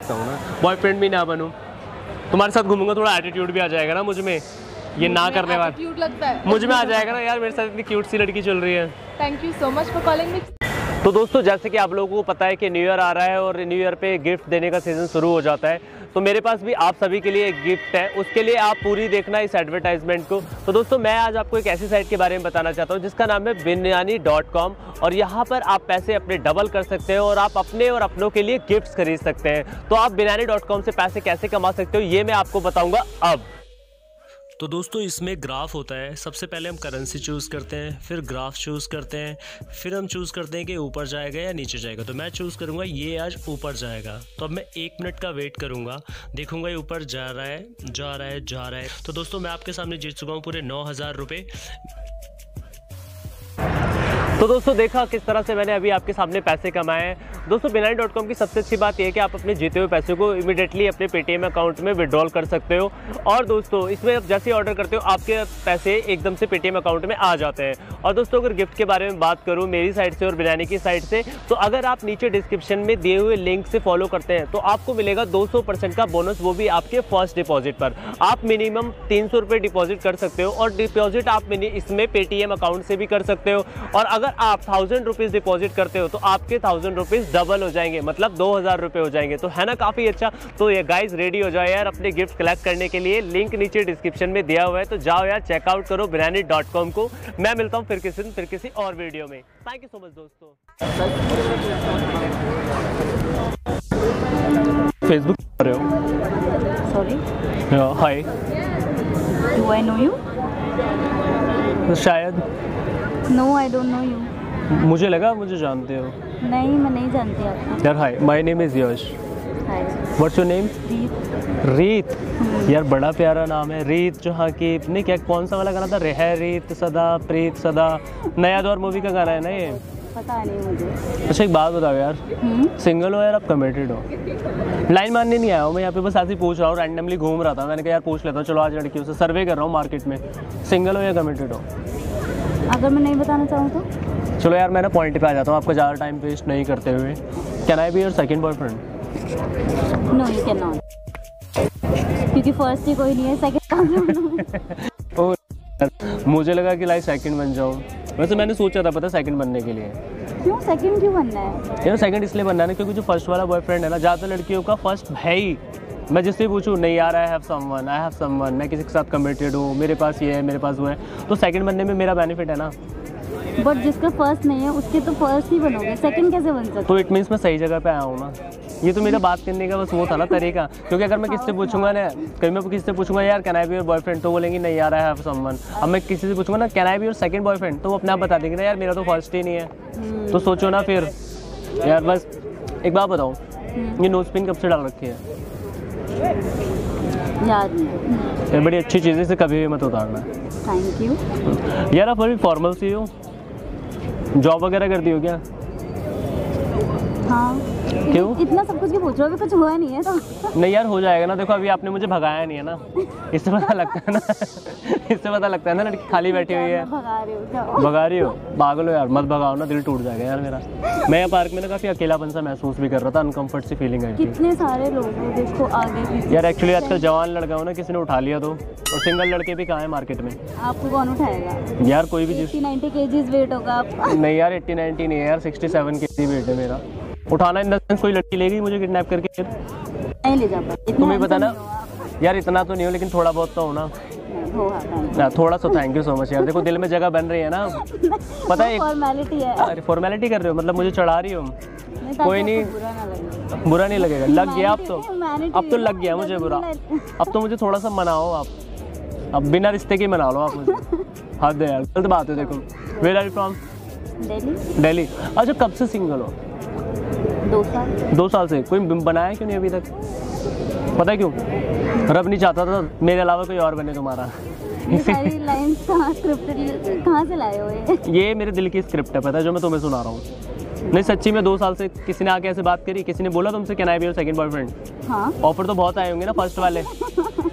Boyfriend भी ना बनूं, तुम्हारे साथ घूमूंगा, थोड़ा एटीट्यूड भी आ जाएगा ना मुझ में, ये ना करने वाला क्यूट लगता है मुझ में आ जाएगा ना यार, मेरे साथ इतनी क्यूट सी लड़की चल रही है। Thank you so much for calling me. तो दोस्तों जैसे कि आप लोगों को पता है कि न्यू ईयर आ रहा है और न्यू ईयर पे गिफ्ट देने का सीज़न शुरू हो जाता है, तो मेरे पास भी आप सभी के लिए एक गिफ्ट है, उसके लिए आप पूरी देखना इस एडवर्टाइजमेंट को। तो दोस्तों मैं आज आपको एक ऐसी साइट के बारे में बताना चाहता हूँ जिसका नाम है biryani.com, और यहाँ पर आप पैसे अपने डबल कर सकते हो और आप अपने और अपनों के लिए गिफ्ट्स खरीद सकते हैं। तो आप biryani.com से पैसे कैसे कमा सकते हो ये मैं आपको बताऊँगा अब। तो दोस्तों इसमें ग्राफ होता है, सबसे पहले हम करेंसी चूज़ करते हैं, फिर ग्राफ चूज़ करते हैं, फिर हम चूज़ करते हैं कि ऊपर जाएगा या नीचे जाएगा। तो मैं चूज़ करूँगा ये आज ऊपर जाएगा, तो अब मैं 1 मिनट का वेट करूँगा, देखूँगा ये ऊपर जा रहा है जा रहा है जा रहा है। तो दोस्तों मैं आपके सामने जीत चुका हूँ पूरे 9,000 रुपये। तो दोस्तों देखा किस तरह से मैंने अभी आपके सामने पैसे कमाए हैं। दोस्तों biryani.com की सबसे अच्छी बात यह है कि आप अपने जीते हुए पैसे को इमीडिएटली अपने पेटीएम अकाउंट में विड्रॉल कर सकते हो, और दोस्तों इसमें आप जैसे ही ऑर्डर करते हो आपके पैसे एकदम से पेटीएम अकाउंट में आ जाते हैं। और दोस्तों अगर गिफ्ट के बारे में बात करूँ मेरी साइड से और बिरयानी की साइड से, तो अगर आप नीचे डिस्क्रिप्शन में दिए हुए लिंक से फॉलो करते हैं तो आपको मिलेगा 200% का बोनस, वो भी आपके फर्स्ट डिपॉजिट पर। आप मिनिमम 300 रुपये डिपॉजिट कर सकते हो, और डिपॉजिट आप इसमें पेटीएम अकाउंट से भी कर सकते हो, और अगर आप 1000 रुपीज़ डिपॉजिट करते हो तो आपके 1000 रुपीज़ डबल हो जाएंगे, मतलब 2000 रुपये हो जाएंगे। तो है ना काफ़ी अच्छा। तो ये गाइज रेडी हो जाओ यार अपने गिफ्ट कलेक्ट करने के लिए, लिंक नीचे डिस्क्रिप्शन में दिया हुआ है, तो जाओ यार चेकआउट करो biryani.com को। मैं मिलता हूँ फिर किसी और वीडियो में। थैंक यू सो मच दोस्तों। फेसबुक कर रहे हो? Sorry, hi, do I know you? शायद। No, I don't know you. मुझे लगा मुझे जानते हो। नहीं, मैं नहीं जानती आपको। यार hi, my name is Yash. Hi, what's your name? Reet. Reet. यार बड़ा प्यारा नाम है रीत। जहाँ की नहीं, क्या कौन सा वाला गाना था, रह रीत सदा प्रीत सदा, नया दौर मूवी का गाना है ना ये? पता नहीं मुझे। अच्छा एक बात बताओ यार, सिंगल हो यार आप कमिटेड हो? लाइन मारने नहीं आया हूँ मैं यहाँ पे, बस ऐसे ही पूछ रहा हूँ, रैंडमली घूम रहा था, मैंने कहा यार पूछ लेता हूँ, चलो आज लड़कियों से सर्वे कर रहा हूँ मार्केट में, सिंगल हो या कमिटेड हो? अगर मैं नहीं बताना चाहूँ तो? चलो यार मैं ना पॉइंट पे आ जाता हूँ, आपका ज़्यादा टाइम वेस्ट नहीं करते हुए। Can I be your second boyfriend? No, you can not, क्योंकि फर्स्ट ही कोई नहीं है, सेकंड। ओह, मुझे लगा कि लाइक सेकंड बन जाऊँ। वैसे मैंने सोचा था पता सेकंड बनने के लिए। क्यों सेकंड क्यों बनना है? यार सेकंड इसलिए बनना है ना क्योंकि जो फर्स्ट वाला बॉयफ्रेंड है ना, ज़्यादातर लड़कियों का फर्स्ट है ही, मैं जिससे पूछूँ नहीं यार आई हैव समवन, मैं किसी के साथ कमिटेड हूँ, मेरे पास ये है, मेरे पास वो है, तो सेकंड बनने में मेरा बेनिफिट है ना। बट जिसका फर्स्ट नहीं है उसके तो फर्स्ट ही बनोगे, सेकंड कैसे बन सकते? तो इट मीन्स मैं सही जगह पे आया हूँ ना। ये तो मेरा बात करने का बस वो था ना तरीका, क्योंकि अगर मैं किसी से पूछूंगा ना, कभी मैं किसी से पूछूंगा यार can I be your boyfriend, तो बोलेंगे नहीं यार आई हैव समवन। अब मैं किसी से पूछूंगा ना can I be your second boyfriend, तो वो अपने आप बता देंगे ना यार मेरा तो फर्स्ट ही नहीं है। तो सोचो ना फिर यार। बस एक बात बताओ, ये नोज पिन कब से डाल रखी है? याद नहीं। ये बड़ी अच्छी चीज़ है, इसे कभी भी मत उतारना। Thank you. यार आप अभी फॉर्मल सी हो, जॉब वगैरह करती हो क्या? हाँ। क्यों इतना सब कुछ क्यों पूछ रहे हो? अभी कुछ हुआ नहीं है तो। नहीं यार हो जाएगा ना, देखो अभी आपने मुझे भगाया नहीं है ना, इससे पता लगता है ना इससे पता लगता है ना लड़की खाली बैठी हुई है। भगा रही हो? पागल हो यार, मत भगाओ ना, दिल टूट जाएगा यार मेरा। मैं यहाँ पार्क में ना काफ़ी अकेलापन सा महसूस भी कर रहा था, अनकम्फर्ट सी फीलिंग आई थी। कितने सारे लोग हैं देखो आगे। यार एक्चुअली आजकल जवान लड़का हो ना, किसी ने उठा लिया तो, और सिंगल लड़के भी कहाँ है मार्केट में। आपको कौन उठाएगा? यार कोई भी 80-90 kgs वेट होगा आपका। नहीं यार 80-90 नहीं है यार, 67 kg वेट है मेरा। उठाना इन द सेंस कोई लड़की लेगी मुझे किडनैप करके फिर? नहीं ले जा पाती। तुम्हें पता ना यार, इतना तो नहीं हो लेकिन थोड़ा बहुत तो हो ना। ना थोड़ा सा। थैंक यू सो मच यार, देखो दिल में जगह बन रही है ना, पता है। फॉर्मेलिटी है। अरे फॉर्मेलिटी कर रहे हो मतलब मुझे चढ़ा रही हो? कोई नहीं, बुरा नहीं लगेगा। लग गया अब तो लग गया मुझे बुरा। अब तो मुझे थोड़ा सा मनाओ आप, अब बिना रिश्ते के मना लो आप मुझे। हद है यार, गलत बात है। देखो where are you from? Delhi. अच्छा कब से सिंगल हो? 2 साल। 2 साल से? कोई बनाया क्यों नहीं अभी तक? पता है क्यों? रब नहीं चाहता था मेरे अलावा कोई और बने तुम्हारा। ये सारी लाइंस कहाँ से लाए हो? ये मेरे दिल की स्क्रिप्ट है, पता है, जो मैं तुम्हें सुना रहा हूँ। नहीं सच्ची में 2 साल से किसी ने आके ऐसे बात करी? किसी ने बोला तुमसे can I be your second boyfriend? हाँ। ऑफर तो बहुत आए होंगे ना फर्स्ट वाले।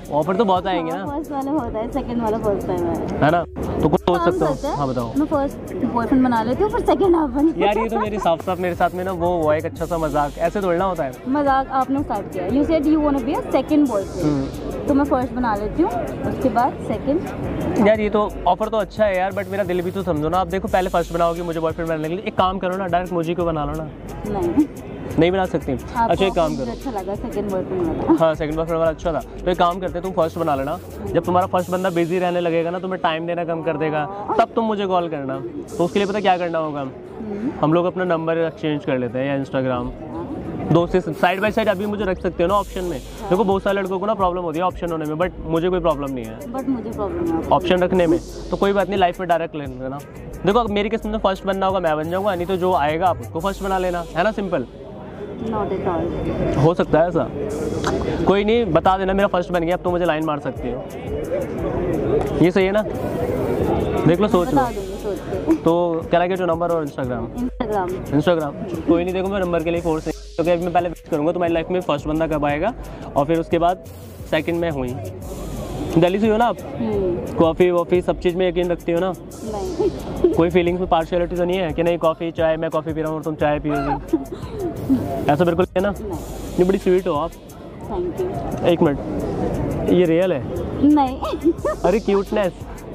ऑफर तो बहुत आएंगे ना। फर्स्ट वाला होता है, सेकंड वाला फर्स्ट टाइम है ना, तो कुछ सोच सकते हो। हाँ बताओ। मैं फर्स्ट बॉयफ्रेंड बना लेती हूँ, फिर सेकंड आप यार ये तो मेरी साफ साफ मेरे साथ में ना वो हुआ एक अच्छा सा मजाक, ऐसे थोड़ा होता है। मजाक आपने स्टार्ट किया। You said you want to be a second boyfriend, तो मैं फर्स्ट बना लेती हूँ, उसके बाद सेकंड। यार ये तो ऑफर तो अच्छा है यार, बट मेरा दिल भी तो समझो ना। आप देखो पहले फर्स्ट बनाओगे मुझे बॉयफ्रेंड बनाने के लिए, एक काम करो ना, डायरेक्ट मुझे को बना लो ना। नहीं बना सकती। अच्छा एक काम करो, अच्छा लगा सेकंड बॉयफ्रेंड वाला। हाँ सेकंड बॉयफ्रेंड वाला अच्छा था, तो एक काम करते हैं तुम फर्स्ट बना लेना। जब तुम्हारा फर्स्ट बंदा बिजी रहने लगेगा ना, तुम्हें टाइम देना कम कर देगा, तब तुम मुझे कॉल करना। तो उसके लिए पता क्या करना होगा, हम लोग अपना नंबर एक्सचेंज कर लेते हैं या इंस्टाग्राम दोस्त से साइड बाय साइड अभी मुझे रख सकते हो ना ऑप्शन में। देखो बहुत सारे लड़कों को ना प्रॉब्लम होती है ऑप्शन होने में, बट मुझे कोई प्रॉब्लम नहीं है। बट मुझे प्रॉब्लम है ऑप्शन रखने में, तो कोई बात नहीं, लाइफ में डायरेक्ट ले लेना। देखो अगर मेरी किस्मत में फर्स्ट बनना होगा मैं बन जाऊंगा, नहीं तो जो आएगा आप उसको फर्स्ट बना लेना, है ना, सिंपल। Not at all. हो सकता है ऐसा, कोई नहीं, बता देना मेरा फर्स्ट बन गया, अब तो मुझे लाइन मार सकती हो। ये सही है ना, देख लो सोच लो। तो क्या लगे जो नंबर और इंस्टाग्राम कोई नहीं। देखो मैं नंबर के लिए फोर्स नहीं, क्योंकि अभी मैं पहले विश करूँगा तुम्हारी लाइफ में फर्स्ट बंदा कब आएगा, और फिर उसके बाद सेकंड में हुई। दिल्ली से हो ना आप, कॉफ़ी वॉफ़ी सब चीज़ में यकीन रखती हो ना? नहीं। कोई फीलिंग्स में पार्शियलिटी तो नहीं है कि नहीं कॉफ़ी चाय, मैं कॉफ़ी पी रहा हूँ और तुम चाय पियोगी, ऐसा बिल्कुल है ना? नहीं, बड़ी स्वीट हो आप। Thank you. एक मिनट, ये रियल है? नहीं। अरे क्यूटनेस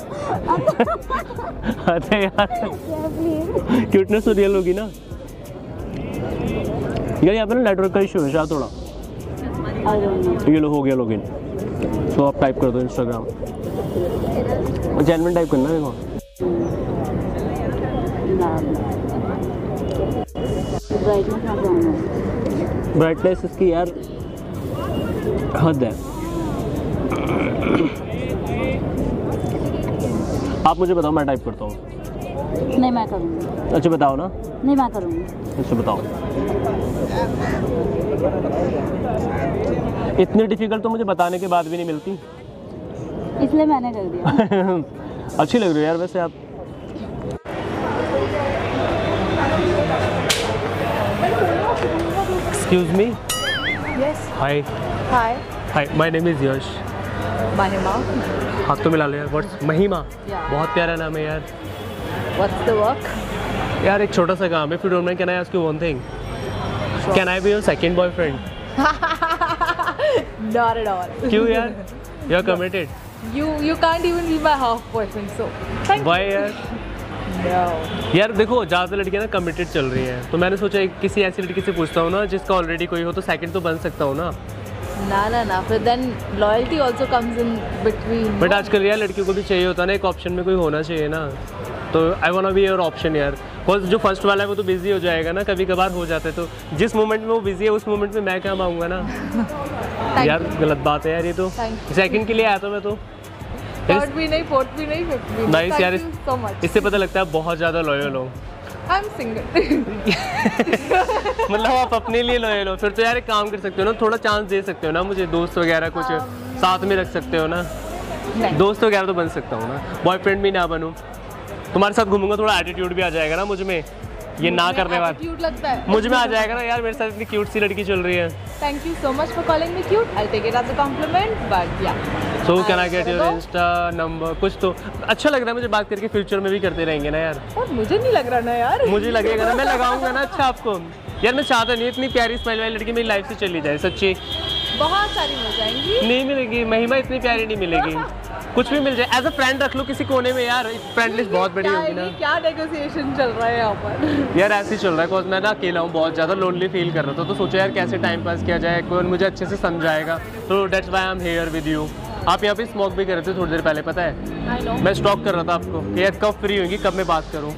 अरे यार क्यूटनेस तो रियल होगी ना यार। यहाँ पे ना नेटवर्क का इशू है शायद थोड़ा। ये लो हो गया लॉगिन, तो आप टाइप कर दो इंस्टाग्राम, जेन्युइन टाइप करना देखो। ब्राइटनेस इसकी यार हद है। आप मुझे बताओ, मैं टाइप करता हूँ। नहीं मैं करूँगी। अच्छा बताओ ना। नहीं मैं करूँगी। अच्छा बताओ। इतनी डिफिकल्ट तो मुझे बताने के बाद भी नहीं मिलती, इसलिए मैंने कर दिया। अच्छी लग रही है यार वैसे आप। Excuse me. Yes. Hi Hi. Hi, my name is Yash. Mahima. हाथ तो मिला लो यार। व्हाट्स महिमा? Yeah. बहुत प्यारा नाम है यार। What's the work? यार एक छोटा सा काम है, if you don't mind can I ask you one thing? Can I be your second boyfriend? Not at all. क्यों यार? You are committed? You can't even be my half boyfriend, so. Thank you. Why यार? No. यार देखो ज़्यादा लड़कियाँ ना committed चल रही हैं, तो मैंने सोचा किसी ऐसी लड़की से पूछता हूँ ना जिसका ऑलरेडी कोई हो, तो सेकंड तो बन सकता हूँ ना। ना फिर then loyalty also comes in between. But आजकल यार लड़कियों को भी चाहिए होता है ना, एक ऑप्शन में कोई होना चाहिए ना। तो I want to be your option यार। बिकॉज जो फर्स्ट वाला है वो तो बिजी हो जाएगा ना, कभी कभार हो जाता है, तो जिस मोमेंट में वो बिजी है उस मोमेंट में मैं काम आऊँगा ना। यार गलत बात है यार ये तो। सेकंड के लिए आया था मैं तो। Third भी नहीं, fourth भी नहीं, fifth भी नहीं. नाइस यार, Thank you so much. इससे पता लगता है बहुत ज़्यादा लॉयल हो। I'm single. मतलब आप अपने लिए लॉयल हो, फिर तो यार एक काम कर सकते हो ना, थोड़ा चांस दे सकते हो ना मुझे, दोस्त वगैरह कुछ साथ में रख सकते हो ना। दोस्त वगैरह तो बन सकता हूँ ना, बॉयफ्रेंड भी ना बनूँ, तुम्हारे साथ घूमूंगा, थोड़ा एटीट्यूड भी आ जाएगा ना मुझ में, ये ना करने वाला क्यूट लगता है मुझ में आ जाएगा ना यार, मेरे साथ इतनी क्यूट सी लड़की चल रही है। Thank you so much for calling me cute. I'll take it as a compliment, but yeah. So can I get your Insta number? कुछ तो अच्छा लग रहा है मुझे बात करके, फ्यूचर में भी करते रहेंगे ना यार। और मुझे नहीं लग रहा ना यार। मुझे लगेगा ना, मैं लगाऊंगा ना अच्छा आपको। यार मैं चाहता नहीं इतनी प्यारी स्माइल वाली लड़की मेरी लाइफ से चली जाए, सच्ची। बहुत सारी मिल जाएंगी। नहीं मिलेगी, महिमा इतनी प्यारी नहीं मिलेगी। कुछ भी मिल जाए, एज अ फ्रेंड रख लो किसी कोने में यार, फ्रेंड लिस्ट बहुत बड़ी होगी ना। क्या नेगोशिएशन चल रहा है यहाँ पर? यार ऐसे ही चल रहा है, बिकॉज मैं ना अकेला हूँ, बहुत ज़्यादा लोनली फील कर रहा था, तो सोचा यार कैसे टाइम पास किया जाए, कौन मुझे अच्छे से समझाएगा, तो that's why I am here with you. आप यहाँ पे स्मोक भी कर रहे थे थोड़ी देर पहले, पता है? I know. मैं स्टॉक कर रहा था आपको कि यार कब फ्री होंगी, कब मैं बात करूँ।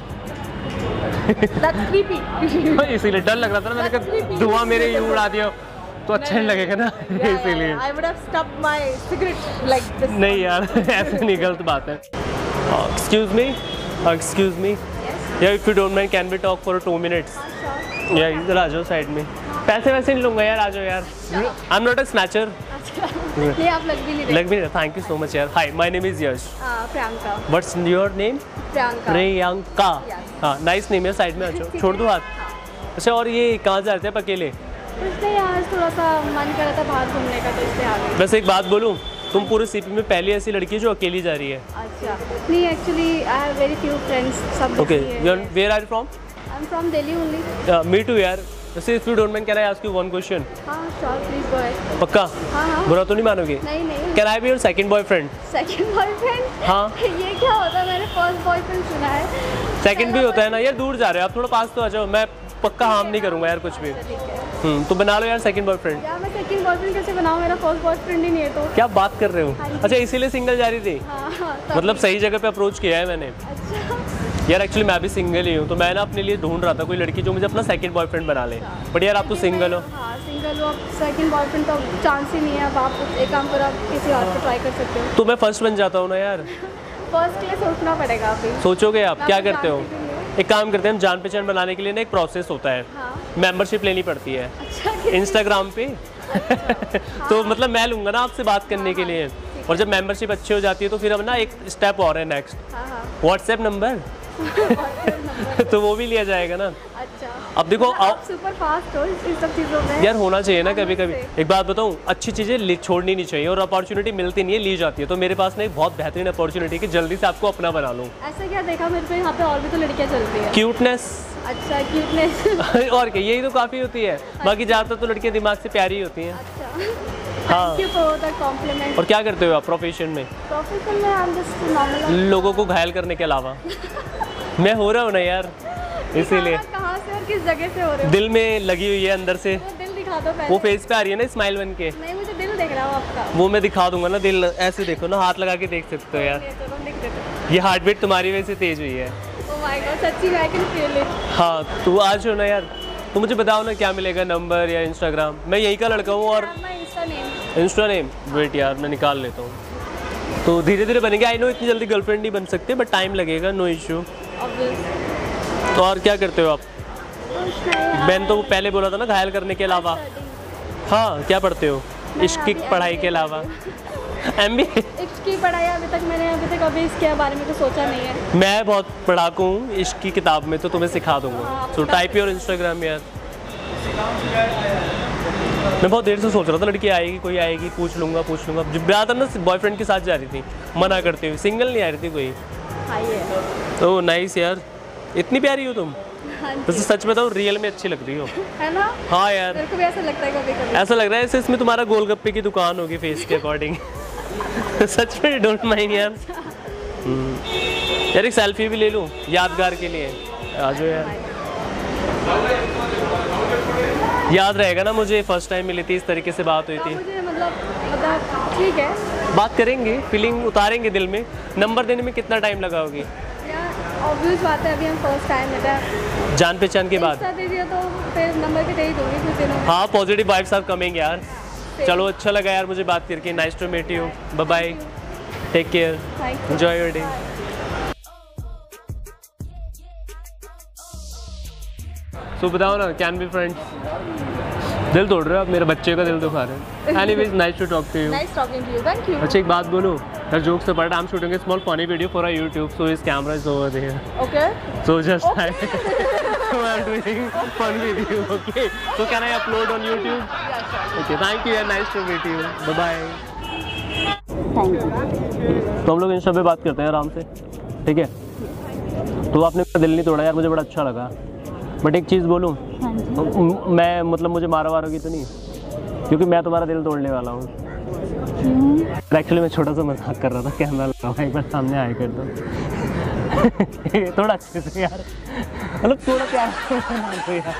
That's creepy. इसीलिए डर लग रहा था ना, मैंने कहा धुआं मेरे यूँ उड़ा दिया तो अच्छा नहीं लगेगा ना, इसीलिए। I would have stubbed my cigarette like this. नहीं यार ऐसे नहीं, गलत बात है। Excuse me, excuse me. Yeah, if you don't mind, can we talk for 2 minutes? Yeah, इधर आ जाओ साइड में। पैसे वैसे नहीं लूँगा यार, आ जाओ यार। I'm not a snatcher. ये आप लग भी नहीं रहे। लग भी नहीं रहा। Thank you so much यार। Hi, my name is Yash. Priyanka. What's your name? Priyanka. Priyanka. हाँ, nice name है, साइड में आ जाओ। छोड़ दो हाथ। अच्छा, और ये कहाँ जा रहे थे आप अकेले? इसलिए यार थोड़ा सा मन कर रहा था बाहर घूमने का, तो इसलिए आ गई। वैसे एक बात बोलूँ, तुम पूरे सीपी में पहली ऐसी लड़की है जो अकेली जा रही है। अच्छा नहीं, actually I have very few friends, सब okay, where are you from? I am from Delhi only. Me too यार। वैसे if you don't mind can I ask you one question? हाँ श्योर, प्लीज गो अहेड। पक्का? हाँ। बुरा तो नहीं मानोगे? नहीं नहीं। Can I be your second boyfriend? Second boyfriend? हाँ। ये क्या होता है, मैंने फर्स्ट बॉयफ्रेंड सुना है। सेकंड भी होता है ना यार, दूर जा रहे हो आप, थोड़ा पास तो आ जाओ, मैं पक्का हार्म नहीं करूंगा यार कुछ भी। तो बना लो यार सेकंड बॉयफ्रेंड। यार मैं सेकंड बॉयफ्रेंड कैसे बनाऊं, मेरा फर्स्ट बॉयफ्रेंड ही नहीं है। तो क्या बात कर रहे हो? अच्छा इसीलिए सिंगल जा रही थी? हाँ, मतलब सही जगह पे अप्रोच किया है मैंने। अच्छा यार एक्चुअली मैं भी सिंगल ही हूँ, तो मैं ना अपने लिए ढूंढ रहा था कोई लड़की जो मुझे अपना सेकंड बॉयफ्रेंड बना ले। बट यार आप तो सिंगल हो। हाँ सिंगल हो, अब सेकंड बॉयफ्रेंड तो चांस ही नहीं है। अब आप एक काम करो, आप किसी और को ट्राई कर सकते हो। तो मैं फर्स्ट बन जाता हूँ ना यार। फर्स्ट के लिए सोचना पड़ेगा अभी। सोचोगे आप? क्या करते हो? जानती भी नहीं हूँ। एक काम करते हैं हम, जान पहचान बनाने के लिए ना एक प्रोसेस होता है। हाँ। मेंबरशिप लेनी पड़ती है अच्छा इंस्टाग्राम पे। तो मतलब मैं लूँगा ना आपसे बात करने के लिए, और जब मेंबरशिप अच्छी हो जाती है तो फिर हम ना एक स्टेप और है नेक्स्ट, हाँ। WhatsApp number. तो वो भी लिया जाएगा ना। अच्छा अब देखो आप सुपर फास्ट हो इन सब चीज़ों में। यार होना चाहिए ना कभी कभी। एक बात बताऊँ, अच्छी चीज़ें छोड़नी नहीं चाहिए, और अपॉर्चुनिटी मिलती नहीं है, ली जाती है। तो मेरे पास ना एक बहुत बेहतरीन अपॉर्चुनिटी कि जल्दी से आपको अपना बना लूँ। ऐसा क्या देखा मेरे को यहाँ पे, और भी तो लड़कियाँ चलती है। क्यूटनेस। अच्छा क्यूटनेस। और क्या, यही तो काफ़ी होती है। बाकी ज़्यादातर तो लड़कियाँ दिमाग से प्यारी होती हैं। अच्छा हाँ। Thank you for the compliment. और क्या करते हो आप प्रोफेशन में? प्रोफेशन में आई एम जस्ट नॉर्मल। लोगों को घायल करने के अलावा। मैं हो रहा हूँ ना यार, इसीलिए। कहाँ से और किस जगह से हो रहे हो? दिल में लगी हुई है अंदर से। वो दिल दिखा दो पहले। वो फेस पे आ रही है ना स्माइल बन के। नहीं मुझे दिल देख रहा हूँ आपका। वो मैं दिखा दूंगा ना दिल, ऐसे देखो ना, हाथ लगा के देख सकते हो यार। चलो दिख देते। ये हार्ट बीट तुम्हारी वजह से तेज हुई है। ओह माय गॉड, सच्ची आई कैन फील इट। हाँ तो आज हो ना यार, तो मुझे बताओ ना क्या मिलेगा, नंबर या इंस्टाग्राम? मैं यही का लड़का हूँ। और इंस्टा नेम वेट यार मैं निकाल लेता हूँ। तो धीरे धीरे बनेंगे। आई नो इतनी जल्दी गर्लफ्रेंड नहीं बन सकते, बट टाइम लगेगा, नो इशू। तो और क्या करते हो आप? मैंने तो पहले बोला था ना घायल करने के अलावा। हाँ क्या पढ़ते हो इश्क की पढ़ाई के अलावा? MBA? इश्क की पढ़ाई मैंने अभी तक अभी इसके बारे में तो सोचा नहीं है। मैं बहुत पढ़ाकू हूँ इश्क की किताब में, तो तुम्हें सिखा दूंगा। तो टाइप योर इंस्टाग्राम यार। मैं बहुत देर से सोच रहा था लड़की आएगी, कोई आएगी, पूछ लूंगा। जब ज़्यादातर ना बॉयफ्रेंड के साथ जा रही थी, मना करती हुई, सिंगल नहीं आ रही थी कोई। तो नाइस यार, इतनी प्यारी हो तुम। वैसे सच बताऊँ रियल में अच्छी लग रही हो, है ना? हाँ यार मेरे को भी ऐसा लगता है कभी-कभी। ऐसा लग रहा है जैसे इसमें तुम्हारा गोलगप्पे की दुकान होगी फेस के अकॉर्डिंग। सच में डोंट माइंड यार। यार एक सेल्फी भी ले लूँ यादगार के लिए। आ जाओ यार, याद रहेगा ना मुझे फर्स्ट टाइम मिली थी, इस तरीके से बात हुई थी। मुझे मतलब ठीक है, बात करेंगे, फीलिंग उतारेंगे दिल में। नंबर देने में कितना टाइम लगाओगी? ऑब्वियस बात है, अभी हम फर्स्ट टाइम मिला, जान पहचान के बाद दे दिया तो फिर नंबर भी दे ही दूंगी कुछ दिनों में। हाँ पॉजिटिव वाइब्स आर कमिंग यार। चलो अच्छा लगा यार मुझे बात करके। Nice to meet you. Bye bye, take care, enjoy your day. So बताओ ना, कैन बी फ्रेंड्स? दिल तोड़ रहे हो आप, मेरे बच्चे का दिल दुखा रहे हैं। Anyways nice to talk to you. Nice talking to you, thank you. अच्छा एक बात बोलूं यार, jokes apart, I am shooting a small funny video for a YouTube, so his camera is over there. Okay. So just I am doing fun video. Okay. So can I upload on YouTube? Yeah, sure. Okay. Thank you and nice to meet you. Bye bye. Thank you. तो हम लोग Insta पे बात करते हैं आराम से, ठीक है? तो आपने मेरा दिल नहीं तोड़ा यार, मुझे बड़ा अच्छा लगा। बट एक चीज़ बोलूँ, हाँ जी। मैं मतलब मुझे मारा वारोगी तो नहीं, क्योंकि मैं तुम्हारा दिल तोड़ने वाला हूँ। एक्चुअली मैं छोटा सा मजाक कर रहा था, कैमरा लगा एक बार सामने आए कर दो। थोड़ा अच्छे से यार, मतलब थोड़ा प्यार से यार,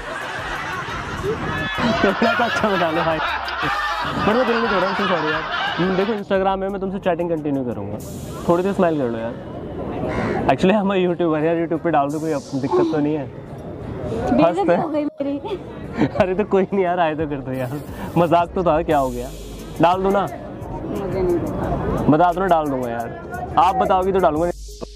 थोड़ा सा अच्छा बना लो भाई। पर मैं दिल नहीं तोड़ा, सॉरी यार। देखो इंस्टाग्राम में मैं तुमसे चैटिंग कंटिन्यू करूँगा, थोड़ी सी स्माइल कर लो यार। एक्चुअली हम यूट्यूबर यार, यूट्यूब पे डाल दो, कोई दिक्कत तो नहीं है? बेइज्जती हो गई मेरी। अरे तो कोई नहीं यार, आए तो कर दो यार, मजाक तो था, क्या हो गया? डाल दो ना, मुझे नहीं पता। बता दो ना, डाल दूंगा यार। आप बताओगी तो डालूंगा,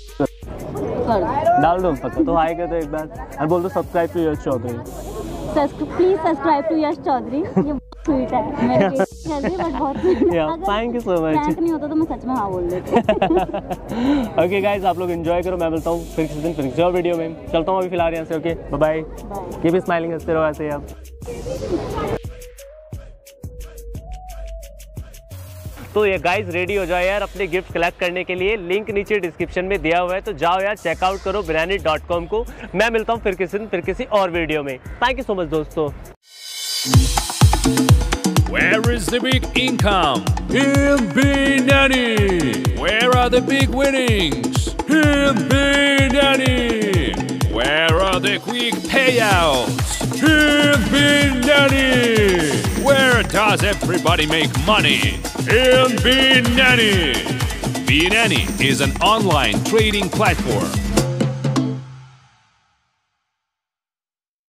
डाल दो पक्का। तो हाय कर दो एक बार और बोल दो subscribe to Yash Chaudhary. Please subscribe to Yash Chaudhary. ये स्वीट है मेरे लिए, बट बहुत स्वीट है। Thank you so much. Prank नहीं होता तो मैं सच में हाँ बोल देती। ओके गाइस, आप लोग एंजॉय करो, मैं मिलता हूँ फिर किसी दिन, फिर किसी और वीडियो में। चलता हूँ अभी फिलहाल यहाँ से। Okay bye bye. ये भी स्माइलिंग हंसते रहो ऐसे ही आप। तो ये गाइस रेडी हो जाओ यार अपने गिफ्ट कलेक्ट करने के लिए। लिंक नीचे डिस्क्रिप्शन में दिया हुआ है, तो जाओ यार चेकआउट करो bussiness.com को। मैं मिलता हूँ फिर किसी दिन, फिर किसी और वीडियो में। थैंक यू सो मच दोस्तों। Where is the big income? In Binani. Where are the big winnings? In Binani. Where are the quick payouts? In Binani. Where does everybody make money? In Binani. Binani is an online trading platform